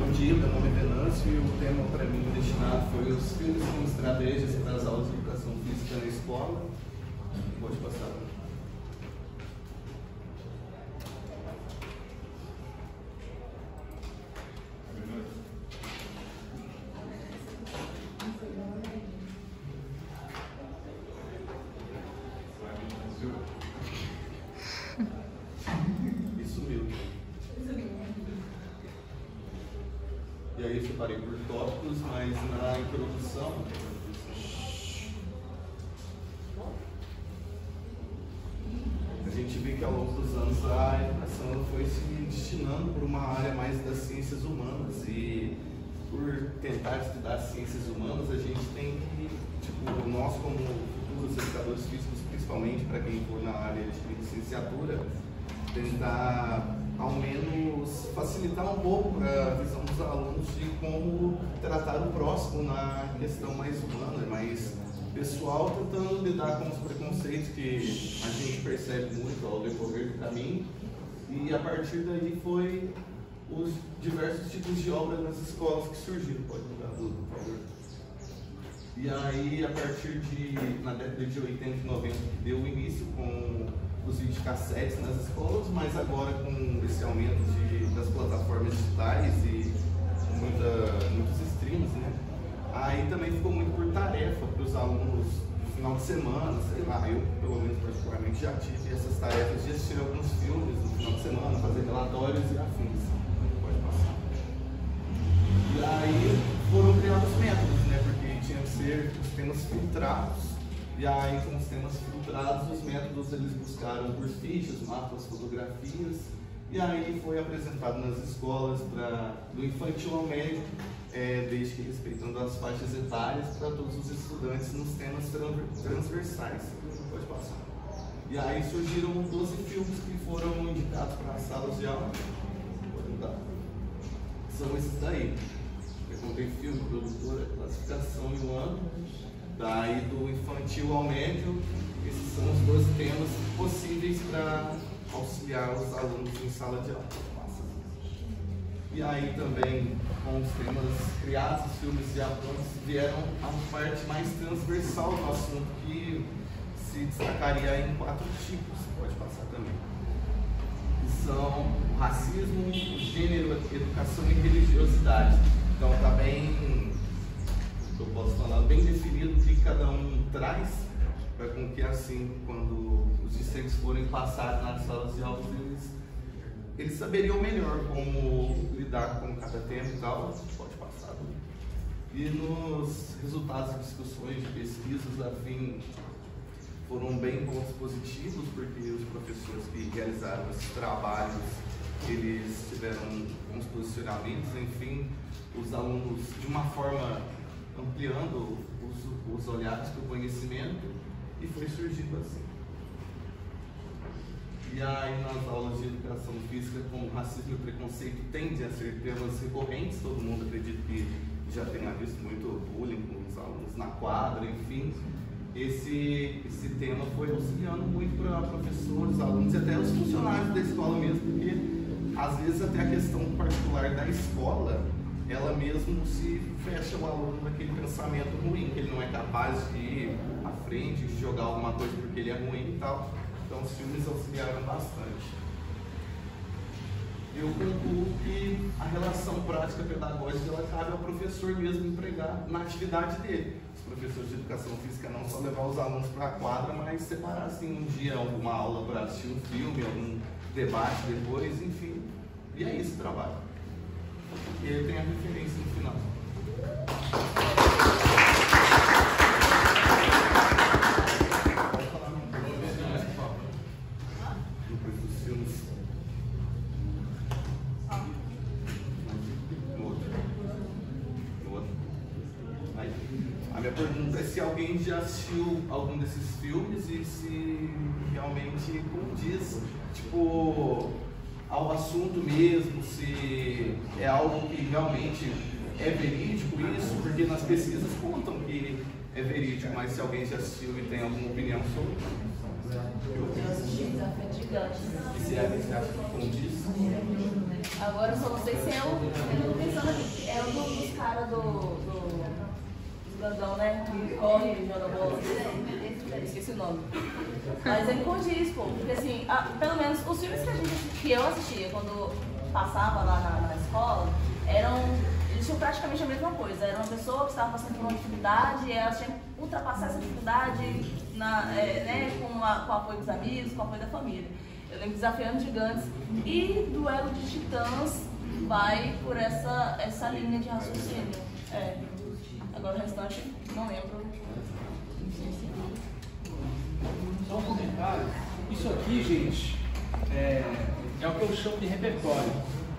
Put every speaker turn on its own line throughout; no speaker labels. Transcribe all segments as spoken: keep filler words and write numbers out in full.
Bom dia, meu nome é Venâncio e o tema para mim destinado foi os filmes como estratégias para as aulas de educação física na escola. Pode passar. Isso mesmo. E aí eu separei por tópicos, mas na introdução a gente vê que ao longo dos anos a educação foi se destinando por uma área mais das ciências humanas, e por tentar estudar ciências humanas a gente tem que, tipo, nós como futuros educadores físicos, principalmente para quem for na área de licenciatura, tentar ao menos facilitar um pouco a visão dos alunos de como tratar o próximo na questão mais humana, mais pessoal, tentando lidar com os preconceitos que a gente percebe muito ao decorrer do caminho. E a partir daí foi os diversos tipos de obras nas escolas que surgiram. Pode mudar tudo, por favor. E aí, a partir de, na década de oitenta e noventa, que deu início com os videocassetes nas escolas, mas agora com esse aumento de, das plataformas digitais e muita, muitos streams, né? Aí também ficou muito por tarefa para os alunos no final de semana, sei lá, eu pelo menos particularmente já tive essas tarefas de assistir alguns filmes no final de semana, fazer relatórios e afins. Pode passar. E aí foram criados métodos, né? Porque tinha que ser os temas filtrados. E aí, com os temas filtrados, os métodos eles buscaram por fichas, mapas, fotografias, e aí foi apresentado nas escolas pra, do infantil ao médio, é, desde que respeitando as faixas etárias, para todos os estudantes nos temas transversais. Pode passar. E aí surgiram doze filmes que foram indicados para as salas de aula. Pode mudar. São esses daí. Eu contei filme, produtora, classificação e o ano. Daí do infantil ao médio, esses são os dois temas possíveis para auxiliar os alunos em sala de aula. E aí também, com os temas criados, os filmes de avanço vieram a parte mais transversal do assunto, que se destacaria em quatro tipos, pode passar também. Que são o racismo, o gênero, a educação e religiosidade. Então está bem, eu posso falar, bem definido o que cada um traz, para com que assim, quando os discentes forem passados nas salas de aula, eles, eles saberiam melhor como lidar com cada tema e tal. Pode passar. E nos resultados de discussões, de pesquisas, afim, foram bem pontos positivos, porque os professores que realizaram esses trabalhos, eles tiveram uns posicionamentos, enfim, os alunos, de uma forma, ampliando os, os olhares para o conhecimento, e foi surgindo assim. E aí, nas aulas de educação física, como racismo e preconceito tendem a ser temas recorrentes, todo mundo acredita que já tenha visto muito bullying com os alunos na quadra, enfim. Esse, esse tema foi auxiliando muito para professores, alunos e até os funcionários da escola mesmo, porque às vezes até a questão particular da escola, ela mesmo se fecha o aluno naquele pensamento ruim, que ele não é capaz de ir à frente, de jogar alguma coisa porque ele é ruim e tal. Então os filmes auxiliaram bastante. Eu concluo que a relação prática pedagógica ela cabe ao professor mesmo empregar na atividade dele. Os professores de educação física não só levar os alunos para a quadra, mas separar assim um dia alguma aula para assistir um filme, algum debate depois, enfim. E é isso o trabalho. E ele tem a referência no final. Pode falar no depois dos filmes. No outro. No outro. Aí. A minha pergunta é se alguém já assistiu algum desses filmes e se realmente condiz, tipo, ao assunto mesmo, se é algo que realmente é verídico isso, porque nas pesquisas contam que é verídico, mas se alguém já assistiu e tem alguma opinião sobre
Eu assisti Desafio de Gigantes.
e se é, você acha que condiz?
Agora eu só não sei se é o que eu tô pensando aqui. cara do, do, do grandão, né? Que corre e joga bola. Esqueci o nome. Mas ele condiz, pô. Porque assim, a, pelo menos os filmes que, a gente, que eu assistia quando passava lá na, na escola, eram, eles tinham praticamente a mesma coisa. Era uma pessoa que estava passando por uma dificuldade e ela tinha que ultrapassar essa dificuldade na, é, né, com, a, com o apoio dos amigos, com o apoio da família. Eu lembro Desafiando Gigantes e Duelo de Titãs vai por essa, essa linha de raciocínio. É. Agora o restante não lembro.
Só um comentário. Isso aqui, gente, é, é o que eu chamo de repertório.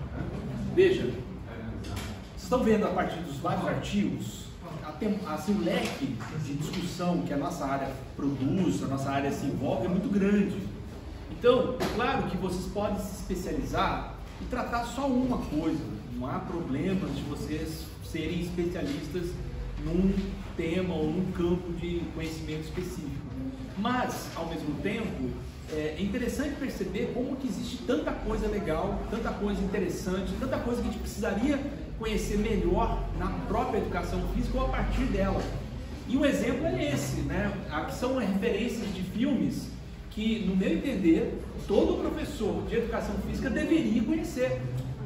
Veja, vocês estão vendo a partir dos vários artigos, assim, o leque de discussão que a nossa área produz, a nossa área se envolve é muito grande. Então, claro que vocês podem se especializar e tratar só uma coisa. Não há problema de vocês serem especialistas num tema ou num campo de conhecimento específico. Mas, ao mesmo tempo, é interessante perceber como que existe tanta coisa legal, tanta coisa interessante, tanta coisa que a gente precisaria conhecer melhor na própria educação física ou a partir dela. E um exemplo é esse, né? Aqui são referências de filmes que, no meu entender, todo professor de educação física deveria conhecer.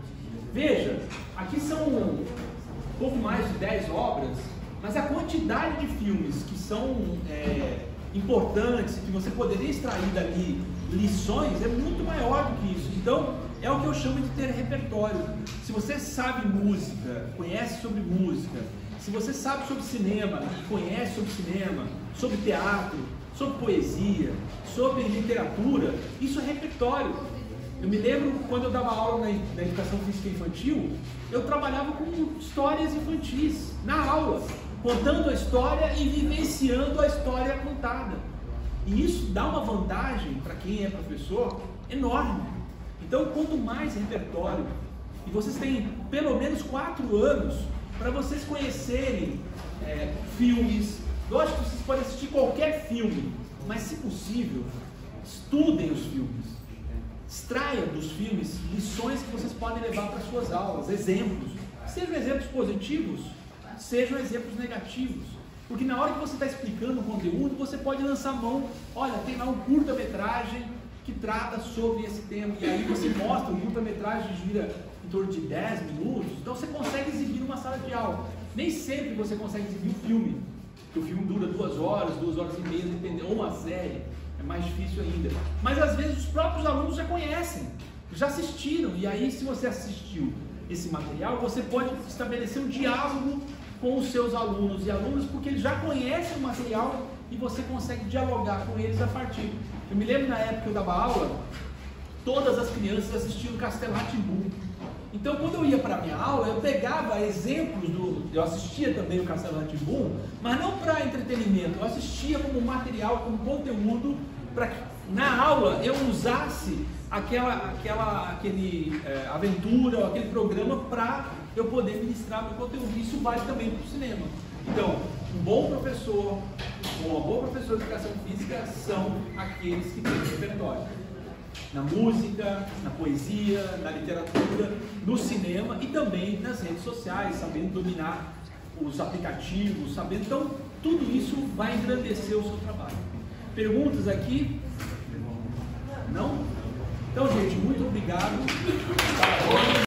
Veja, aqui são um pouco mais de dez obras, mas a quantidade de filmes que são é, importantes, que você poderia extrair dali lições, é muito maior do que isso. Então, é o que eu chamo de ter repertório. Se você sabe música, conhece sobre música, se você sabe sobre cinema e conhece sobre cinema, sobre teatro, sobre poesia, sobre literatura, isso é repertório. Eu me lembro quando eu dava aula na, na educação física infantil, eu trabalhava com histórias infantis, na aula, contando a história e vivenciando a história contada. E isso dá uma vantagem para quem é professor enorme. Então, quanto mais repertório, e vocês têm pelo menos quatro anos para vocês conhecerem é, filmes. Lógico que vocês podem assistir qualquer filme, mas se possível, estudem os filmes. Extraia dos filmes lições que vocês podem levar para suas aulas, exemplos. Sejam exemplos positivos, sejam exemplos negativos. Porque na hora que você está explicando o conteúdo, você pode lançar mão. Olha, tem lá um curta-metragem que trata sobre esse tema. E aí você mostra, o curta-metragem gira em torno de dez minutos, então você consegue exibir numa sala de aula. Nem sempre você consegue exibir o filme, porque o filme dura duas horas, duas horas e meia, dependendo, ou uma série, é mais difícil ainda. Mas às vezes os próprios alunos já conhecem, já assistiram, e aí se você assistiu esse material, você pode estabelecer um diálogo com os seus alunos e alunas, porque eles já conhecem o material e você consegue dialogar com eles a partir. Eu me lembro na época que eu dava aula, todas as crianças assistiam Castelo Rá-Tim-Bum. Então, quando eu ia para a minha aula, eu pegava exemplos do... Eu assistia também o Castelo Rá-Tim-Bum, mas não para entretenimento, eu assistia como material, como conteúdo, para que na aula eu usasse aquela, aquela aquele, é, aventura, aquele programa para eu poder ministrar meu conteúdo. Isso vale também para o cinema. Então, um bom professor, uma boa professora de educação física são aqueles que têm repertório. Na música, na poesia, na literatura, no cinema e também nas redes sociais, sabendo dominar os aplicativos, sabendo. Então, tudo isso vai engrandecer o seu trabalho. Perguntas aqui? Não? Então, gente, muito obrigado.